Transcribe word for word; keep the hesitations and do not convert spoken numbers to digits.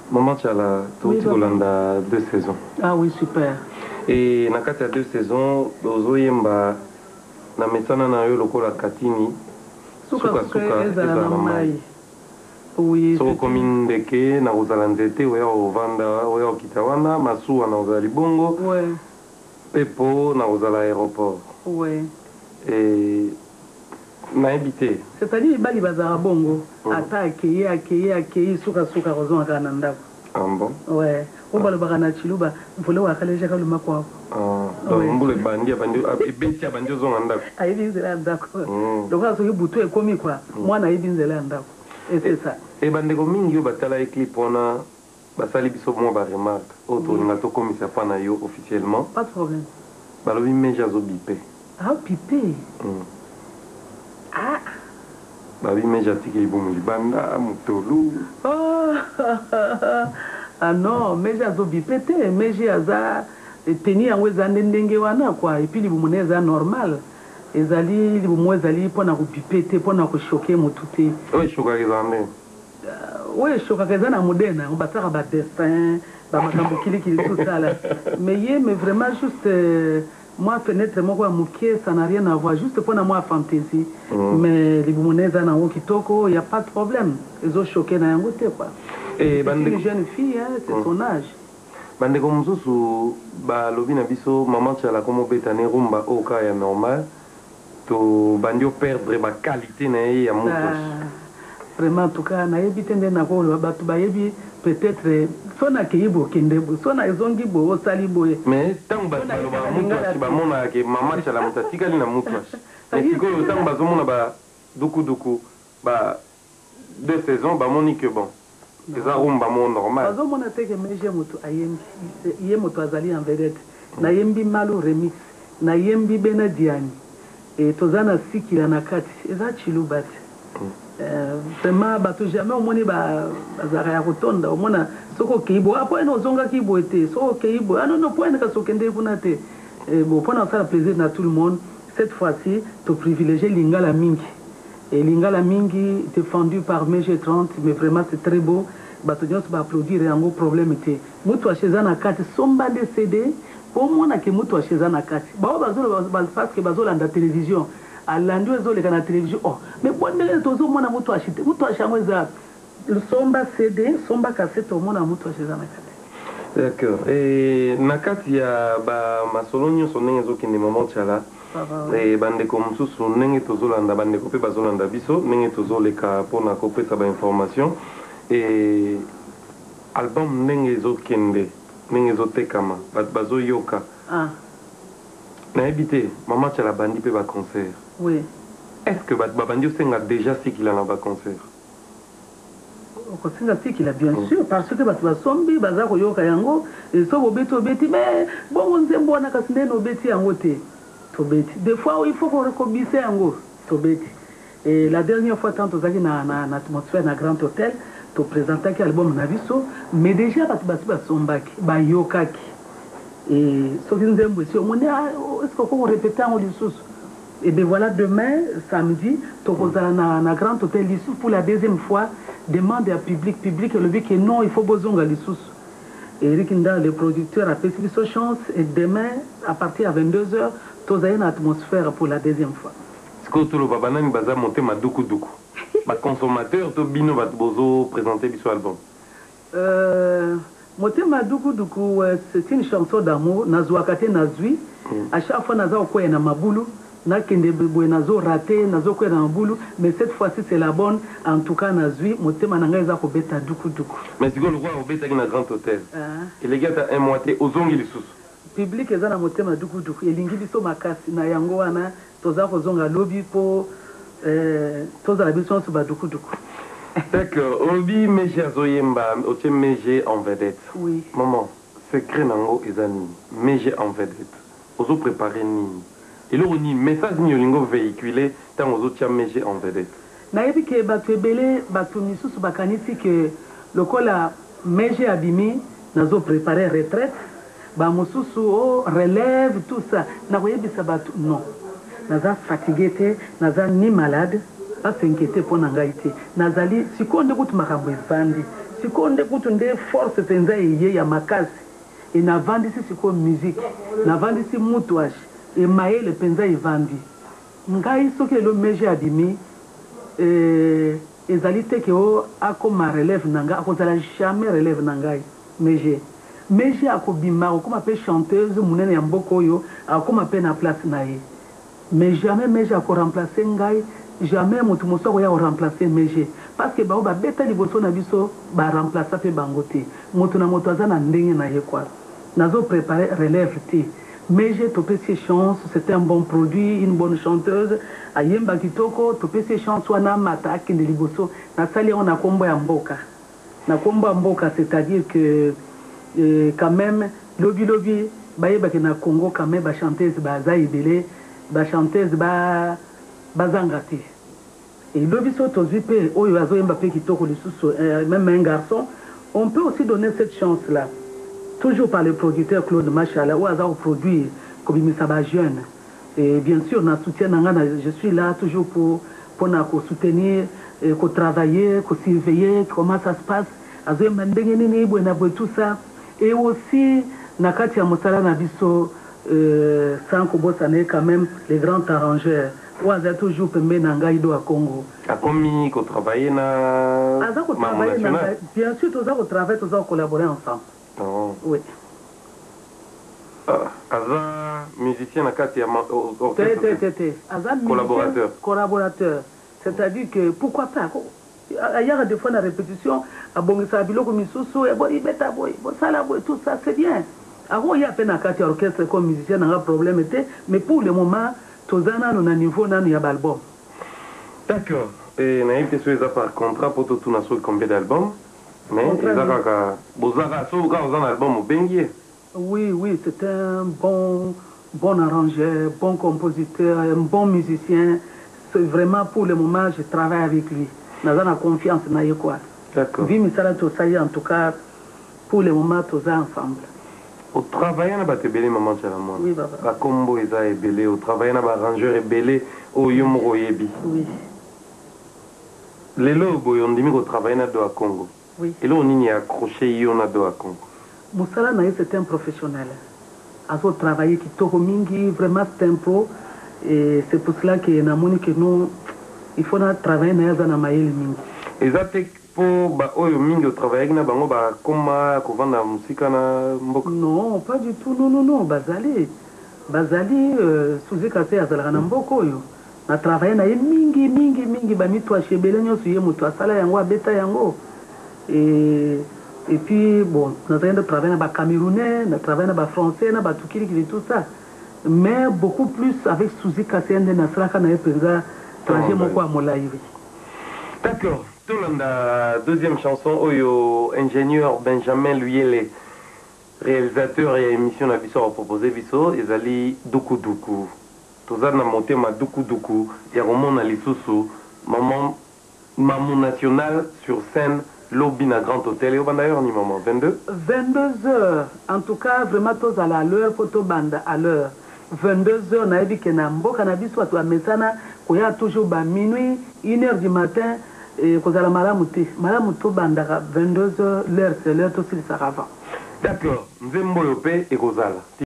Maman Tchala, tu as deux saisons. Ah oui, super. Et na kati ya deux saisons, ozoyemba na mesana na yo lokola Katini. Suka suka ezala na mai. Oui. Soko komi ndeke na kozala nzete oya ovanda oya okita wana masuwa na kozala libongo. Ouais. Pepo na kozala aéroport. Ouais. Et nayebi te. C'est-à-dire bali bazala bongo. Ata akeye akeye akeye suka suka kozonga na ndako. Ah bon? Ouais. Oba le bagana chiluba mvule wa kale jaka luma kwa. Ah. Donc mbule bandi bandi ebeti bandi zo ndako. Ayibi nzela ndako. Donc aso kibutu ekomi kwa. Mwana ayibi nzela ndako. Et c'est ça. Et bandeko mingi yo batala clip ona basali biso mo ba remarque. Auto nga to komisa pa na yo officiellement. Pas de problème. Balobi meja zo bipé. Ah bipé. Ah. Babi meja tiki bomu libanda mutolu. Ah non, meja zo bipete, meja aza teni yango ezande ndenge wana kwa et puis libumu eza normal. Ezali libumu ezali pona ko bipete pona ko choquer mutu te. Oui, choquer ezande. Oui, choquer ezana moderne, on bataka ba dessin, ba makambo kili kili tout ça là. Mais yé mais vraiment juste euh, moi fenêtre moi quoi mukie ça n'a rien à voir juste pona moi fantaisie. Mm. Mais libumu ezana ngo kitoko, il y a pas de problème. Ezo choquer na yango te quoi. Et c'est une jeune fille, hein, c'est mm. son âge. Bandeko mususu ba lobi na biso maman Tchala comme betane rumba au cas ya normal to bandio perdre ba qualité na ya muto. Vraiment en tout cas na yebite nde na ko lo ba to ba yebi peut-être sona kibo kindebo sona ezongi bo osali boye. Mais tant ba ba muto ba mona ke maman Tchala mutatika na muto. Mais siko tant ba zomona ba duku duku ba deux saisons ba monique bon. C'est un rumba normal. Parce que mon attaque mais moto ayembi yé moto azali en vedette. Na yembi malo remix. Na yembi benadiani. Et tozana sikila na kati. Eza chilubati. Euh vraiment bato jamais au moni ba bazara ya kotonda. Au mona soko kibo apo eno zonga kibo ete. Soko kibo. Ah non non point ka sokende funate. Et bon pour ça le plaisir na tout le monde. Cette fois-ci, tu privilégies Lingala Mingi. Et Lingala Mingi défendu par M G trente, mais vraiment c'est très beau. Batonios va applaudir et un gros problème était. Moutou chez Anakati, somba décédé. Pour moi, que Moutou chez Anakati. Bah, parce que Bazola la télévision. À l'andu, ils ont la télévision. Oh, mais bon, les autres, moi, Moutou acheté. Moutou acheté, le somba C D, somba cassette, au monde à Moutou chez Anakati. D'accord. Et Nakati, il y a ma solonio, son nez, qui n'est moment Tchala. Et bande comme sous son nez, tozolanda, bande copé, bazolanda biso, nez, tozoleka pour na copé, ça va information. Et album Nengezo Kende, Nengezo Tekama, Bazo Yoka. Ah. Na habité, maman Tchala bandi pe ba concert. Oui. Est-ce que Babandio Senga déjà sait qu'il a un concert? Au sait qu'il a bien sûr, parce que Batba Sombi, Bazako Yoka Yango, et so Bobeto Beti, mais bon, on s'est bon à Cassine, no Beti en côté. Tobeti. Des fois, il faut qu'on recommence en go. Tobeti. Et la dernière fois, tant que j'ai na na atmosphère na grand hôtel. To présenter quel album na biso mais déjà batu batu basombaki ba yokaki et ce qui nous aime aussi on est est-ce qu'on répéter en lisusu et bien voilà demain samedi to kozala na na grand hôtel lisusu pour la deuxième fois demande à public public le dit que non il faut bozonga lisusu et Eric Nda le producteur a fait sa chance et demain à partir à vingt-deux heures to zala une atmosphère pour la deuxième fois ce que tout le babanani baza monter ma duku duku. Ba consommateur to bino ba bozo présenter biso album. Euh Motema duku duku c'est une chanson d'amour nazwa kate nazwi à chaque fois naza ko na mabulu na kende boy nazo raté nazo ko na mabulu mais cette fois-ci c'est la bonne en tout cas nazwi motema nanga za ko beta duku duku. Mais si go le roi au beta na grand hôtel. Et les gars ta un moitié ozongi lisusu. Public eza na motema duku duku elingi biso makasi na yango wana toza ko zonga lobby po Euh, tous à la mission sur Badoukou Doukou. D'accord. Obi Meji Azoyemba, Oche Meji en vedette. Oui. Maman, secret nango ezani. Meji en vedette. Ozo préparer ni. Et là on y message ni olingo véhiculé tant ozo tia Meji en vedette. Naïbi ke batu ebele batu misusu bakanisi que le kola Meji abimi nazo préparer retraite. Ba mususu oh relève tout ça. Na koyebi sa batu non. Naza fatigué te, naza ni malade, pas s'inquiéter pour n'engaiter. Nazali, si qu'on écoute ma cambo bandi, siko nde kutu nde force penza eye ya makasi e navandisi siko musique navandisi mutuash e mayele penza evandi ngai soki lelo meje abimi eh, ezali te ke o akoma relève na ngai akozala jamais relève na ngai meje meje akobima akokoma mpe chanteuse monene ya mboka oyo akokoma mpe na place na ye mais jamais meje akoremplace ngai jamais moto mosusu akoya koremplace meje parce que bao babeta liboso na biso baremplace mpe bango te moto na moto aza na ndenge na ye kwa nazo préparer relève te meje topesi chance c'était un bon produit une bonne chanteuse ayemba kitoko topesi chance wana mata akende liboso nasali yango na kombo ya mboka na kombo ya mboka c'est-à-dire que euh, quand même lobi lobi bayebaki na Congo quand même bachanteuse baza ebele bachanteuse ba bazanga te et lobi so tozwi mpe oyo azoyemba mpe kitoko lisusu même un garçon on peut aussi donner cette chance là toujours par le producteur Claude Machala ou hasard produire comme il s'aba jeune et bien sûr na soutien nanga je suis là toujours pour pour na ko soutenir et ko travailler ko surveiller comment ça se passe azo mandenge nini bwana bo tout ça et aussi na kati ya mosala na biso euh, sans ko bosane quand même les grands arrangeurs ou hasard toujours pembe na ngai do a Congo a komi ko travailler na hasard ko travailler na bien sûr tous ko travailler tous collaborer ensemble. Oh. Oui. Ah, Aza musicien à quatre collaborateur. Collaborateur. C'est-à-dire que pourquoi pas? Il y a des fois la répétition, à bon ça biloko misusu, et bon il beta boy, bon ça là boy, tout ça c'est bien. Avant il y a peine à quatre orchestre comme musicien n'a pas problème était, mais pour le moment tozana nous na niveau na nous y a album. D'accord. Et naïf te souhaite par contrat pour tout na sur combien d'albums? Mais oui, oui, c'est un bon, bon arrangeur, bon compositeur, un bon musicien. C'est vraiment pour le moment, je travaille avec lui. Nous avons confiance dans lui. D'accord. En tout cas, pour le moment, tous ensemble. Au travail, on a battu belé maman Chalamon. Oui, papa. La combo est à belé. Au travail, on a arrangeur et belé au Yomro Yebi. Oui. Les lots, on dit au travail, on a deux à Congo. Oui. Et là, on y a accroché, on a deux à Congo. Moussala Naï, c'est un professionnel. A travaillé qui toko mingi, vraiment c'est un pro. Et c'est pour cela que nous, il faut travailler dans la maïl mingi. Et ça, c'est pour que mingi travailler dans la maïl, comment vendre la musique na mbok? Non, pas du tout. Non, non, non. Bazali. Bazali, sous-écoute, à Zalana Mboko. Na travailler na mingi, mingi, mingi, bami toi chez Belenyo, suye moutoua sala yango, abeta yango. Et, et puis, bon, nous avons travaillé dans les Camerounais, nous travaillé dans les Français, dans les Tukiri, tout ça. Mais beaucoup plus avec Suzy Kassé, nous avons fait trajet Moko à Molaïvi. D'accord. Tout le monde, deuxième chanson, Oyo, ingénieur Benjamin Luyele, réalisateur et émission de Bisso a proposé Bisso, ils allaient Doukou Doukou. Tout ça, nous avons monté ma Doukou Doukou, il y a Roman Alisusu, maman, maman nationale sur scène. Lobby na Grand Hôtel, et au d'ailleurs, ni maman, vingt-deux vingt-deux heures. En tout cas, vraiment, tous à l'heure, photo bande à l'heure. vingt-deux heures, on a dit que Nambo, cannabis, soit à Messana, qu'on y a toujours à minuit, une heure du matin, et qu'on a la malamouté. Malamouto bande à vingt-deux heures, l'heure, c'est l'heure, tout ce qui s'arrave. D'accord. Nzembo Yopé et Rosal.